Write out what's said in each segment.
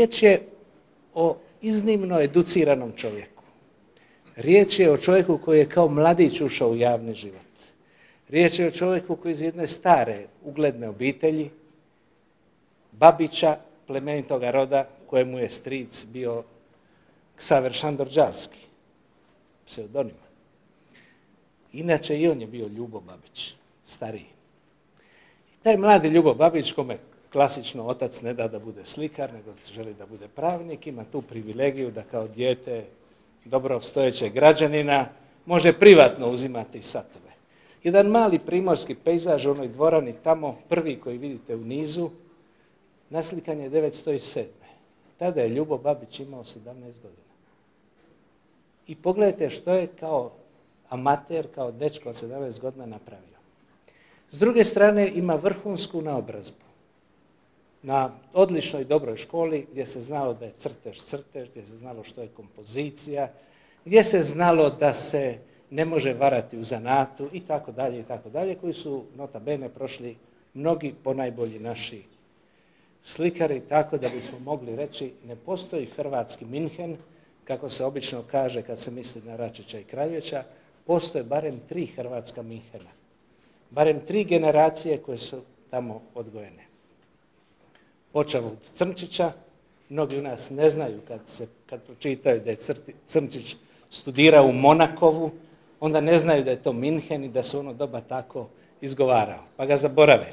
Riječ je o iznimno educiranom čovjeku. Riječ je o čovjeku koji je kao mladić ušao u javni život. Riječ je o čovjeku koji iz jedne stare, ugledne obitelji, Babića, plemenitoga roda, kojemu je stric bio Ksaver Šandor-Đalski, pseudonima. Inače i on je bio Ljubo Babić, stariji. I taj mladi Ljubo Babić, kome klasično otac ne da bude slikar, nego želi da bude pravnik, ima tu privilegiju da kao dijete dobro stojećeg građanina može privatno uzimati satove. Jedan mali primorski pejzaž u onoj dvorani tamo, prvi koji vidite u nizu, naslikan je 1907. Tada je Ljubo Babić imao 17 godina. I pogledajte što je kao amater, kao dečko od 17 godina napravio. S druge strane ima vrhunsku naobrazbu. Na odličnoj dobroj školi gdje se znalo da je crtež, gdje se znalo što je kompozicija, gdje se znalo da se ne može varati u zanatu i tako dalje, koji su nota bene prošli mnogi ponajbolji naši slikari, tako da bismo mogli reći ne postoji hrvatski Minhen, kako se obično kaže kad se misli na Račića i Kraljevića, postoje barem 3 hrvatska Minhena, barem 3 generacije koje su tamo odgojene. Počeo od Crnčića, mnogi u nas ne znaju kad pročitaju da je Crnčić studirao u Monakovu, onda ne znaju da je to Minhen i da se ono doba tako izgovarao, pa ga zaborave.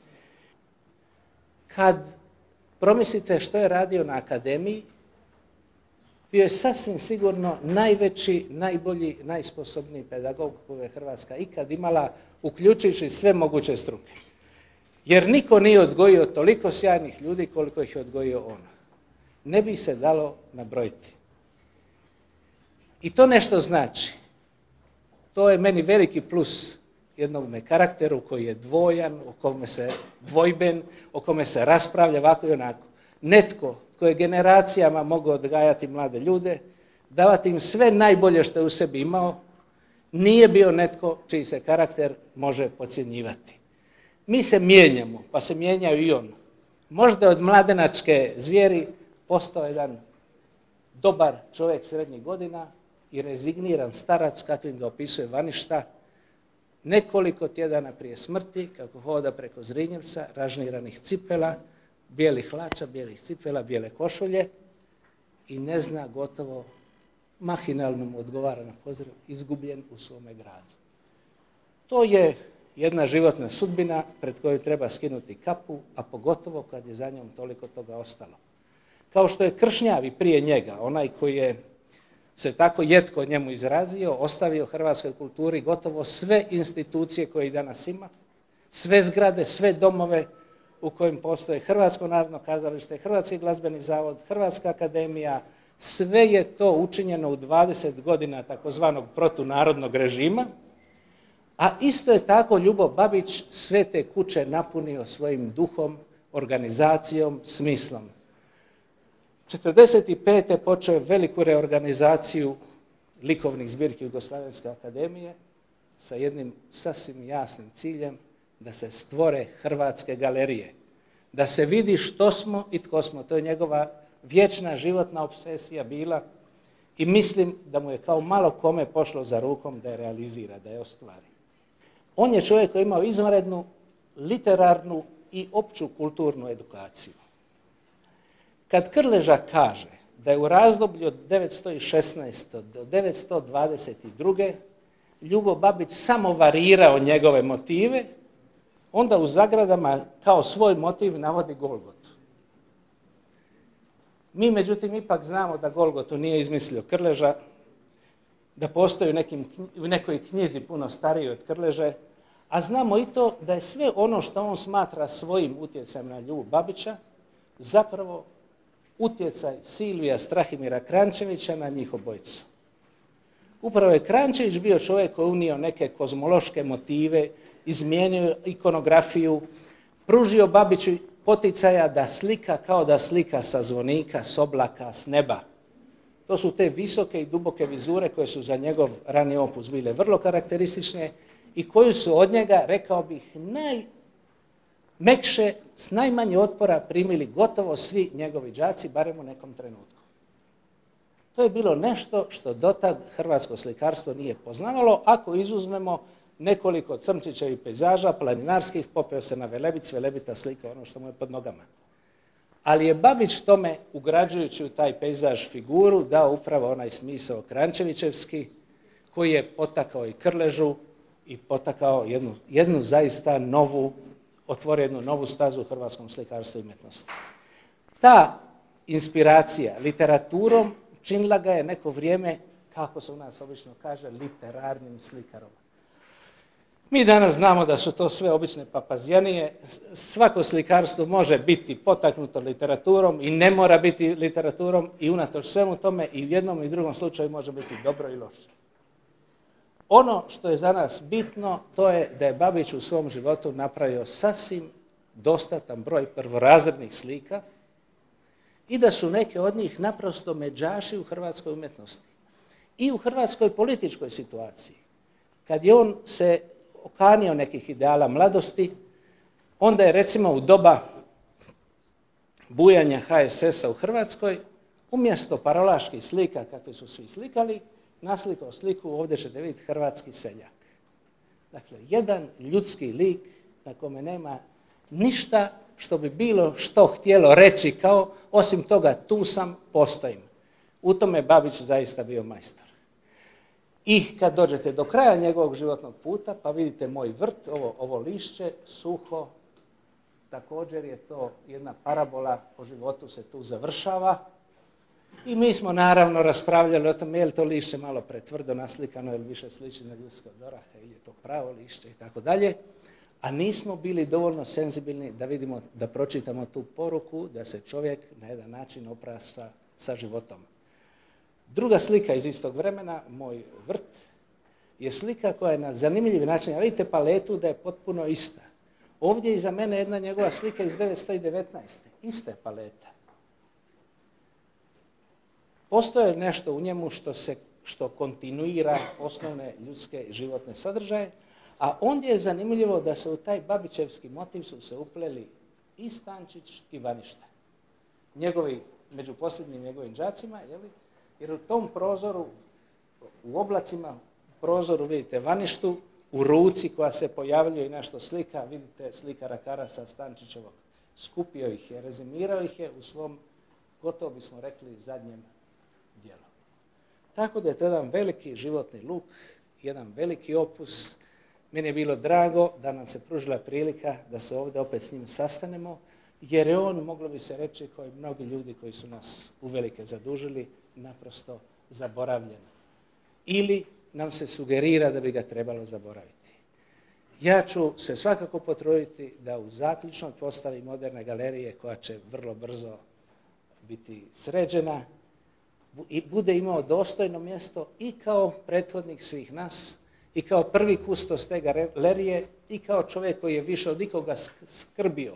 Kad promislite što je radio na akademiji, bio je sasvim sigurno najveći, najbolji, najsposobniji pedagog koju je Hrvatska ikad imala, uključujući sve moguće struke. Jer niko nije odgojio toliko sjajnih ljudi koliko ih je odgojio on. Ne bi se dalo nabrojiti. I to nešto znači. To je meni veliki plus jednom karakteru koji je dvojan, o kome se dvojben, o kome se raspravlja ovako i onako. Netko tko je generacijama mogao odgajati mlade ljude, davati im sve najbolje što je u sebi imao, nije bio netko čiji se karakter može podcjenjivati. Mi se mijenjamo, pa se mijenjaju i on. Možda od mladenačke zvijeri postao jedan dobar čovjek srednjih godina i rezigniran starac, kakvim ga opisuje Vaništa, nekoliko tjedana prije smrti, kako hoda preko Zrinjevca, ražniranih cipela, bijelih hlača, bijelih cipela, bijele košulje i ne zna, gotovo mahinalno mu odgovara na pozdrav, izgubljen u svome gradu. To je jedna životna sudbina pred kojoj treba skinuti kapu, a pogotovo kad je za njom toliko toga ostalo. Kao što je Kršnjavi prije njega, onaj koji je se tako jetko njemu izrazio, ostavio hrvatskoj kulturi gotovo sve institucije koje i danas ima, sve zgrade, sve domove u kojim postoje Hrvatsko narodno kazalište, Hrvatski glazbeni zavod, Hrvatska akademija, sve je to učinjeno u 20 godina takozvanog protunarodnog režima, a isto je tako Ljubo Babić sve te kuće napunio svojim duhom, organizacijom, smislom. 1945. počeo veliku reorganizaciju likovnih zbirki Jugoslavenske akademije sa jednim sasvim jasnim ciljem da se stvore hrvatske galerije, da se vidi što smo i tko smo. To je njegova vječna životna obsesija bila i mislim da mu je kao malo kome pošlo za rukom da je realizira, da je ostvari. On je čovjek koji je imao izvanrednu literarnu i opću kulturnu edukaciju. Kad Krleža kaže da je u razdoblju od 1916. do 1922. Ljubo Babić samo varirao njegove motive, onda u zagradama kao svoj motiv navodi Golgotu. Mi, međutim, ipak znamo da Golgotu nije izmislio Krleža, da postoji u nekoj knjizi puno stariji od Krleže, a znamo i to da je sve ono što on smatra svojim utjecajem na Ljubu Babića zapravo utjecaj Silvija Strahimira Kranjčevića na njih obojicu. Upravo je Kranjčević bio čovjek koji unio neke kozmološke motive, izmijenio ikonografiju, pružio Babiću poticaja da slika kao da slika sa zvonika, s oblaka, s neba. To su te visoke i duboke vizure koje su za njegov rani opus bile vrlo karakteristične i koju su od njega, rekao bih, najmekše, s najmanje otpora primili gotovo svi njegovi đaci, barem u nekom trenutku. To je bilo nešto što dotad hrvatsko slikarstvo nije poznavalo, ako izuzmemo nekoliko Crnčićevih pejzaža, planinarskih, popeo se na Velebic, Velebita slika ono što mu je pod nogama. Ali je Babić tome, ugrađujući u taj pejzaž figuru, dao upravo onaj smisao Kranjčevićevski, koji je potakao i Krležu i potakao jednu zaista novu, otvorio jednu novu stazu u hrvatskom slikarstvu i umjetnosti. Ta inspiracija literaturom činila ga je neko vrijeme, kako se u nas obično kaže, literarnim slikarom. Mi danas znamo da su to sve obične papazjanije. Svako slikarstvo može biti potaknuto literaturom i ne mora biti literaturom i unatoč svemu tome i u jednom i drugom slučaju može biti dobro i loše. Ono što je za nas bitno, to je da je Babić u svom životu napravio sasvim dostatan broj prvorazrednih slika i da su neke od njih naprosto međaši u hrvatskoj umjetnosti i u hrvatskoj političkoj situaciji. Kad je on se okanio nekih ideala mladosti, onda je recimo u doba bujanja HSS-a u Hrvatskoj, umjesto parolaških slika kakve su svi slikali, naslikao sliku, ovdje ćete vidjeti, hrvatski seljak. Dakle, jedan ljudski lik na kome nema ništa što bi bilo što htjelo reći kao, osim toga tu sam, postojim. U tome je Babić zaista bio majstor. I kad dođete do kraja njegovog životnog puta, pa vidite moj vrt, ovo lišće, suho, također je to jedna parabola po životu se tu završava. I mi smo naravno raspravljali o tome je li to lišće malo pretvrdo naslikano ili više sliči na ljudske od oraha ili je to pravo lišće i tako dalje. A nismo bili dovoljno senzibilni da vidimo, da pročitamo tu poruku, da se čovjek na jedan način oprašta sa životom. Druga slika iz istog vremena, moj vrt, je slika koja je na zanimljiv način, a vidite paletu da je potpuno ista. Ovdje je iza mene jedna njegova slika iz 1919. Iste paleta. Postoje nešto u njemu što kontinuira osnovne ljudske životne sadržaje, a ondje je zanimljivo da se u taj Babićevski motiv su se upleli i Stančić i Vaništa. Među posljednjim njegovim đacima, jer u tom prozoru, u oblacima prozoru vidite Vaništu, u ruci koja se pojavljuje i nešto slika, vidite slikara Karasa Stančićevog. Skupio ih je, rezimirao ih je u svom, gotovo bismo rekli, zadnjem dijelu. Tako da je to jedan veliki životni luk, jedan veliki opus. Meni je bilo drago da nam se pružila prilika da se ovdje opet s njim sastanemo, jer je on, moglo bi se reći, kao i mnogi ljudi koji su nas uvelike zadužili, naprosto zaboravljen. Ili nam se sugerira da bi ga trebalo zaboraviti. Ja ću se svakako potruditi da u zaključnoj postavi Moderne galerije, koja će vrlo brzo biti sređena, i bude imao dostojno mjesto i kao prethodnik svih nas, i kao prvi kustos te galerije, i kao čovjek koji je više od nikoga skrbio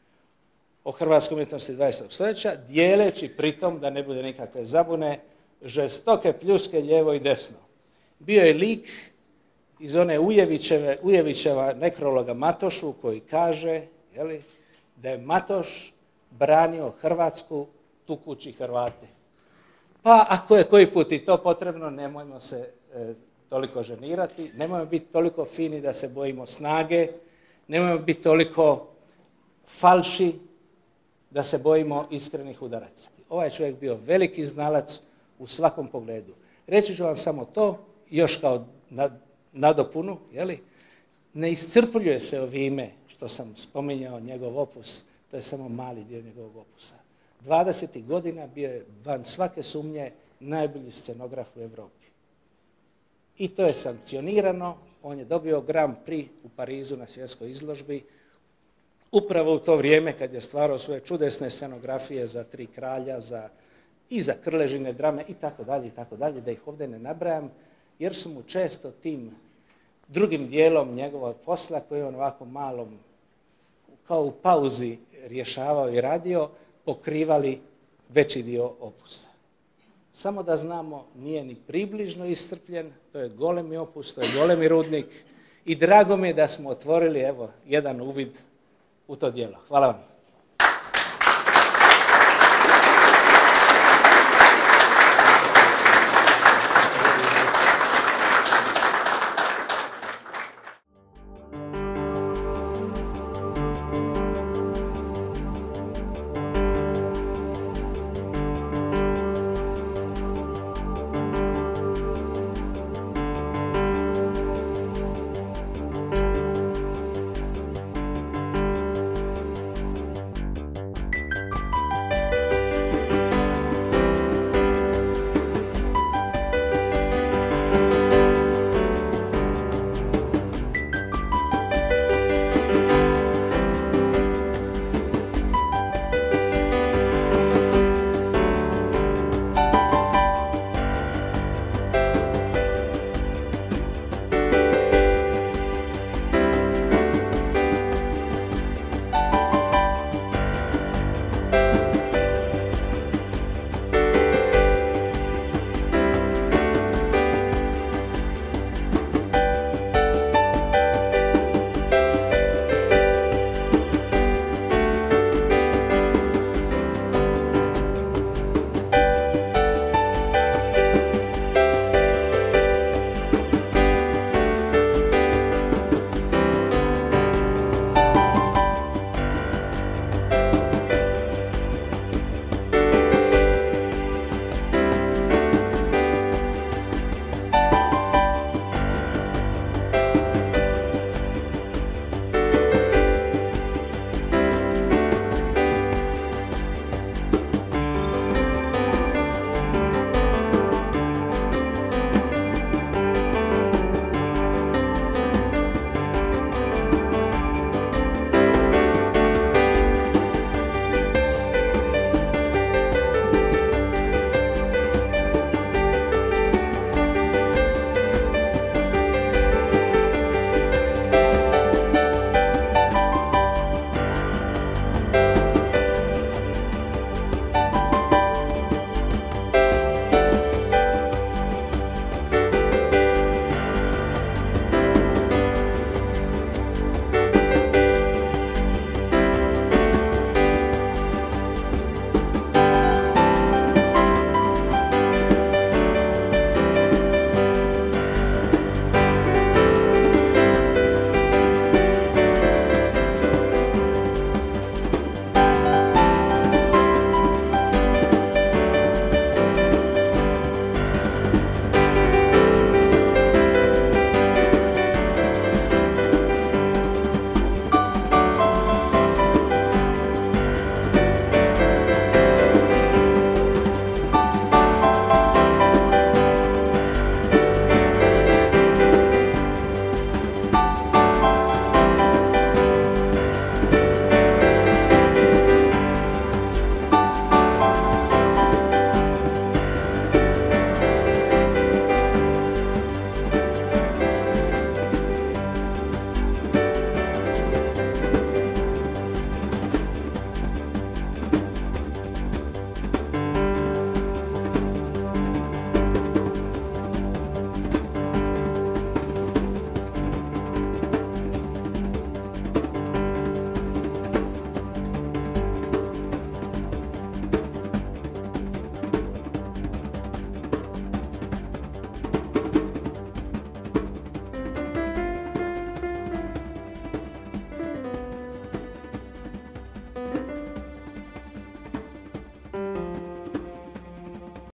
o hrvatskoj umjetnosti 20. stoljeća, dijeleći pritom, da ne bude nikakve zabune, žestoke pljuske lijevo i desno. Bio je lik iz one Ujevićeva nekrologa Matošu koji kaže da je Matoš branio Hrvatsku tukući Hrvate. Pa ako je koji put i to potrebno, nemojmo se toliko ženirati, nemojmo biti toliko fini da se bojimo snage, nemojmo biti toliko falši da se bojimo iskrenih udaraca. Ovaj čovjek bio veliki znalac u svakom pogledu. Reći ću vam samo to, još kao nadopunu, ne iscrpljuje se ovime što sam spominjao njegov opus, to je samo mali dio njegovog opusa. 20. godina bio je van svake sumnje najbolji scenograf u Europi. I to je sankcionirano, on je dobio Grand Prix u Parizu na svjetskoj izložbi, upravo u to vrijeme kad je stvarao svoje čudesne scenografije za Tri kralja, i za Krležine drame i tako dalje, da ih ovdje ne nabrajam, jer su mu često tim drugim dijelom njegovog posla, koji je on ovako malom, kao u pauzi rješavao i radio, pokrivali veći dio opusa. Samo da znamo, nije ni približno iscrpljen, to je golemi opus, to je golemi rudnik i drago mi je da smo otvorili jedan uvid u to djelo. Hvala vam.